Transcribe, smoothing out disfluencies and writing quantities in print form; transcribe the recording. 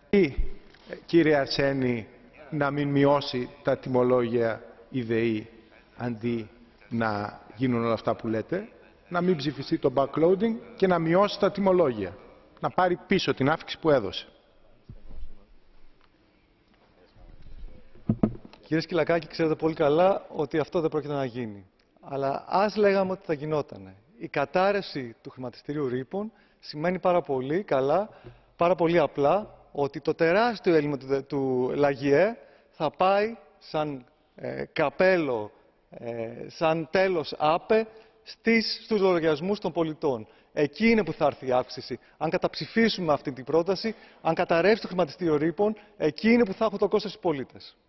Ή, κύριε Αρσένη, να μην μειώσει τα τιμολόγια η ΔΕΗ αντί να γίνουν όλα αυτά που λέτε, να μην ψηφιστεί το backloading και να μειώσει τα τιμολόγια. Να πάρει πίσω την αύξηση που έδωσε. Κύριε Σκυλακάκη, ξέρετε πολύ καλά ότι αυτό δεν πρόκειται να γίνει. Αλλά ας λέγαμε ότι θα γινότανε. Η κατάρρευση του χρηματιστηρίου ρήπων σημαίνει πάρα πολύ καλά, πάρα πολύ απλά, ότι το τεράστιο έλλειμμα του ΛΑΓΙΕ θα πάει σαν καπέλο, σαν τέλος άπε στους λογαριασμούς των πολιτών. Εκεί είναι που θα έρθει η αύξηση. Αν καταψηφίσουμε αυτή την πρόταση, αν καταρρεύσει το χρηματιστήριο ρήπων, εκεί είναι που θα έχουν το κόστος οι πολίτες.